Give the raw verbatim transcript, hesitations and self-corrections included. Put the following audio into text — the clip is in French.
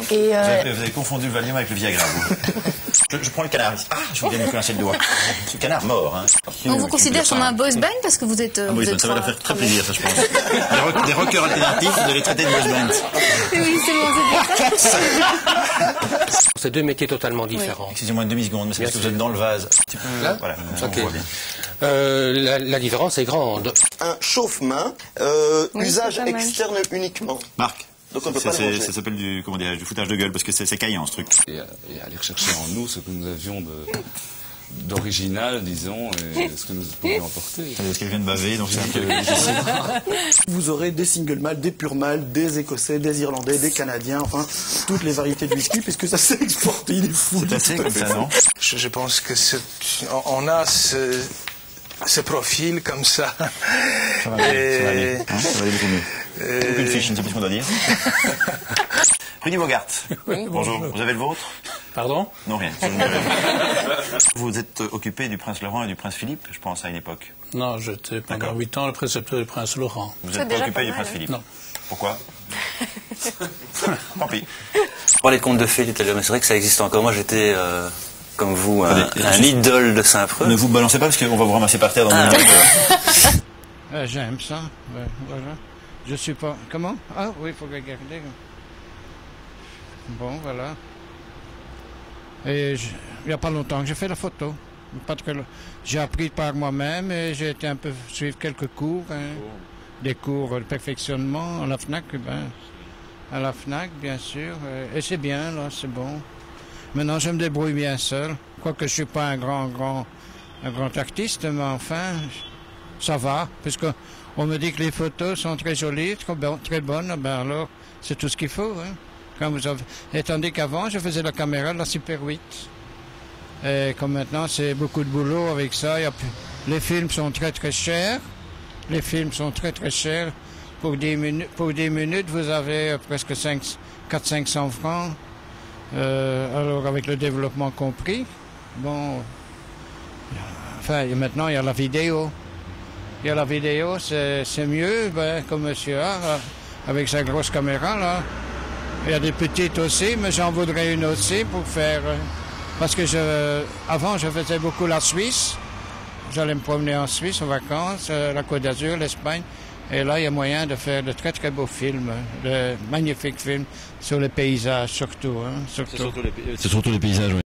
Et euh... vous, avez, vous avez confondu le Valium avec le Viagra, vous. je, je prends le canard ici. Ah, je vous viens de me coincer le doigt. Ce canard mort, hein. On vous considère comme un boys band parce que vous êtes... Ah, vous oui, êtes ça va leur faire très plaisir, ça, je pense. Des, rock, des rockers alternatifs, vous allez traiter de boys band. Oui, c'est bon, c'est ça. C'est deux métiers totalement différents. Oui. Excusez-moi une demi-seconde, mais c'est parce que vous êtes dans le vase. Là, voilà, okay. On euh, la, la différence est grande. Un chauffe-main, euh, oui, usage externe uniquement. Marc. Donc on peut pas le ça s'appelle du, comment dire, du foutage de gueule, parce que c'est caillant ce truc. Et, et aller rechercher en nous ce que nous avions de... d'original, disons, et ce que nous pouvions apporter. Parce qu'elle vient de baver, donc c'est un peu difficile. Vous aurez des single malt, des pure malt, des écossais, des irlandais, des canadiens, enfin, toutes les variétés de whisky, puisque ça s'est exporté, il est fou. C'est assez comme ça, non? je, je pense que on a ce, ce profil comme ça. Ça va aller, et... ça va aller, hein, ça va aller beaucoup mieux. Euh... Donc une fiche, je ne sais plus ce qu'on doit dire. Rudy Bogart, oui, bonjour. Vous avez le vôtre? Pardon? Non, rien. Vous êtes occupé du prince Laurent et du prince Philippe, je pense, à une époque. Non, j'étais pendant huit ans le précepteur du prince Laurent. Vous n'êtes pas occupé du prince Philippe? Non. Pourquoi? Tant pis. Vous parlez de contes de fées tout à l'heure, mais c'est vrai que ça existe encore. Moi, j'étais, euh, comme vous, un, Allez, un idole de Saint-Preux. Ne vous balancez pas, parce qu'on va vous ramasser par terre dans ah, le euh, J'aime ça. Ouais, voilà. Je suis pas... Comment? Ah oui, il faut regarder. Bon, voilà. Et je... il n'y a pas longtemps que j'ai fait la photo. Pas très... J'ai appris par moi-même et j'ai été un peu suivre quelques cours. Hein. Oh. Des cours de perfectionnement à la FNAC. Ben, à la FNAC, bien sûr. Et c'est bien, là, c'est bon. Maintenant, je me débrouille bien seul. Quoique je ne suis pas un grand, grand, un grand artiste, mais enfin, ça va. Puisque on me dit que les photos sont très jolies, très, bon, très bonnes. Ben alors, c'est tout ce qu'il faut. Hein. Quand vous avez... Et tandis qu'avant, je faisais la caméra de la Super huit. Et comme maintenant, c'est beaucoup de boulot avec ça. Il y a... Les films sont très très chers. Les films sont très très chers. Pour dix minutes, pour dix minutes vous avez presque quatre à cinq cents francs. Euh, alors avec le développement compris. Bon. Enfin, maintenant, il y a la vidéo. Il y a la vidéo, c'est mieux, ben, comme monsieur A, là, avec sa grosse caméra, là. Il y a des petites aussi, mais j'en voudrais une aussi pour faire... Parce que je, avant, je faisais beaucoup la Suisse. J'allais me promener en Suisse en vacances, euh, la Côte d'Azur, l'Espagne. Et là, il y a moyen de faire de très très beaux films, de magnifiques films sur les paysages surtout. Hein, surtout. C'est surtout, surtout les paysages, oui.